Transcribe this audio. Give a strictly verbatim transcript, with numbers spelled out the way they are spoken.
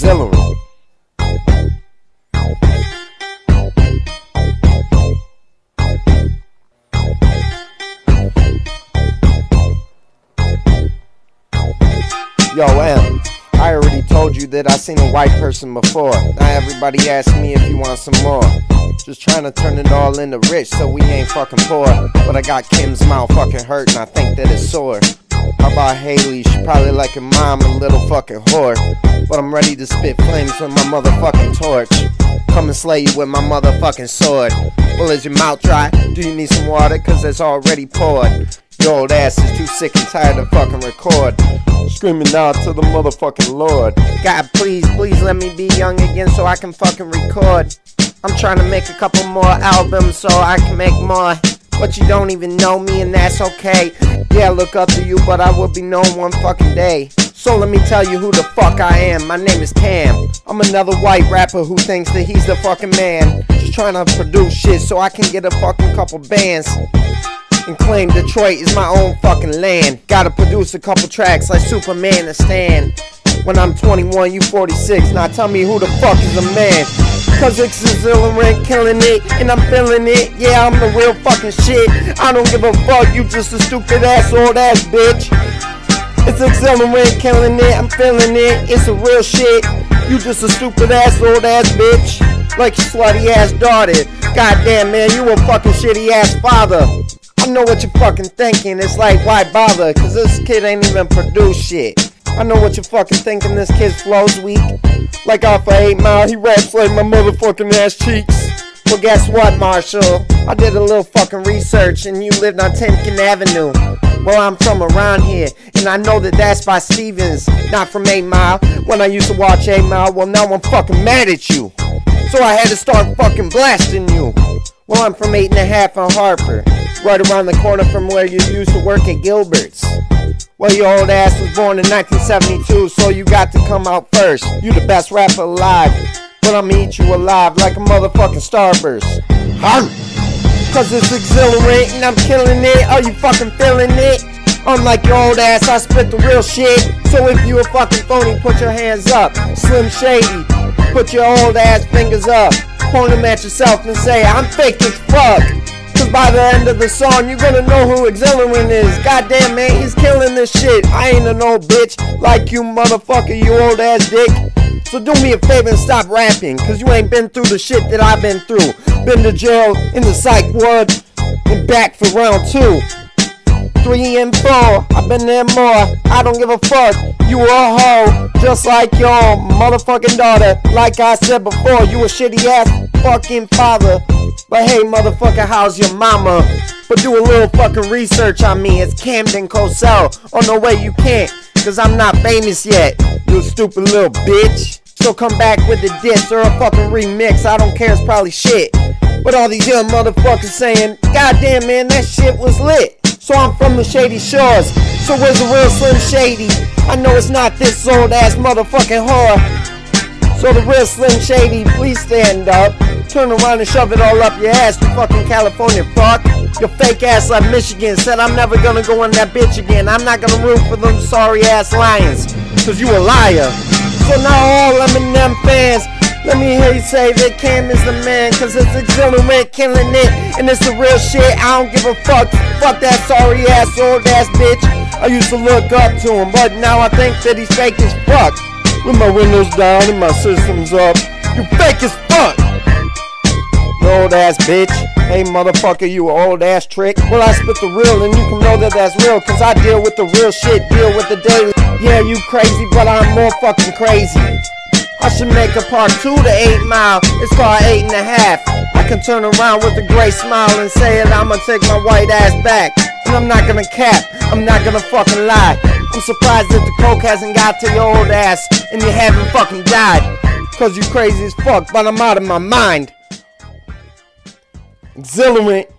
exhilarant. Yo, M, I already told you that I seen a white person before. Now everybody asks me if you want some more. Just trying to turn it all into rich so we ain't fucking poor. But I got Kim's mouth fucking hurt and I think that it's sore. How about Haley? She probably like her mom, a little fucking whore. But I'm ready to spit flames with my motherfucking torch. Come and slay you with my motherfucking sword. Well, is your mouth dry? Do you need some water? Cause it's already poured. Your old ass is too sick and tired to fucking record. Screaming out to the motherfucking Lord. God, please, please let me be young again so I can fucking record. I'm trying to make a couple more albums so I can make more. But you don't even know me and that's okay. Yeah, I look up to you but I will be known one fucking day. So let me tell you who the fuck I am. My name is Cam. I'm another white rapper who thinks that he's the fucking man. Just trying to produce shit so I can get a fucking couple bands and claim Detroit is my own fucking land. Gotta produce a couple tracks like Superman and Stan. When I'm twenty-one, you forty-six. Now tell me who the fuck is a man. Cause it's exhilarant, killing it, and I'm feeling it. Yeah, I'm the real fucking shit. I don't give a fuck, you just a stupid ass old ass bitch. It's exhilarant, killing it, I'm feeling it. It's a real shit. You just a stupid ass old ass bitch. Like your slutty ass daughter. Goddamn man, you a fucking shitty ass father. I know what you're fucking thinking, it's like, why bother? Cause this kid ain't even produced shit. I know what you're fucking thinking, this kid's flow's weak. Like off of eight mile, he raps like my motherfucking ass cheeks. Well guess what, Marshall? I did a little fucking research and you lived on Timken Avenue. Well, I'm from around here, and I know that that's by Stevens, not from eight mile. When I used to watch eight mile, well now I'm fucking mad at you. So I had to start fucking blasting you. Well, I'm from eight and a half on Harper, right around the corner from where you used to work at Gilbert's. Well, your old ass was born in nineteen seventy-two, so you got to come out first. You the best rapper alive, but I'ma eat you alive like a motherfucking starburst. Huh? Cause it's exhilarant and I'm killing it. Are you fucking feeling it? Unlike your old ass, I spit the real shit. So if you a fucking phony, put your hands up. Slim Shady, put your old ass fingers up. Point them at yourself and say, I'm fake as fuck. Cause by the end of the song, you're gonna know who exhilarant is. Goddamn man, he's killing this shit. I ain't an old bitch like you motherfucker, you old ass dick. So do me a favor and stop rapping, cause you ain't been through the shit that I've been through. Been to jail, in the psych ward, and back for round two. Three and four, I've been there more. I don't give a fuck, you a hoe, just like your motherfucking daughter. Like I said before, you a shitty ass fucking father. But hey motherfucker, how's your mama? But do a little fucking research on me, it's Camden Cosell. Oh no way you can't, cause I'm not famous yet, you stupid little bitch. So come back with a diss or a fucking remix, I don't care, it's probably shit. But all these young motherfuckers saying, goddamn man, that shit was lit. So I'm from the Shady Shores, so where's the real Slim Shady? I know it's not this old ass motherfucking whore. So the real Slim Shady, please stand up. Turn around and shove it all up your ass, you fucking California fuck. Your fake ass like Michigan said I'm never gonna go in that bitch again. I'm not gonna root for them sorry ass Lions, cause you a liar. So now all Eminem fans, let me hear you say that Cam is the man, cause it's exhilarant, killing it, and it's the real shit. I don't give a fuck, fuck that sorry ass old ass bitch. I used to look up to him, but now I think that he's fake as fuck. With my windows down and my systems up, you fake as fuck, you old ass bitch. Hey motherfucker, you a old ass trick. Well, I spit the real and you can know that that's real, cause I deal with the real shit, deal with the daily. Yeah, you crazy, but I'm more fucking crazy. I should make a part two to eight mile, it's called eight and a half. I can turn around with a great smile and say that I'ma take my white ass back. And I'm not gonna cap, I'm not gonna fucking lie. I'm surprised that the coke hasn't got to your old ass and you haven't fucking died. Cause you crazy as fuck, but I'm out of my mind. Exhilarant.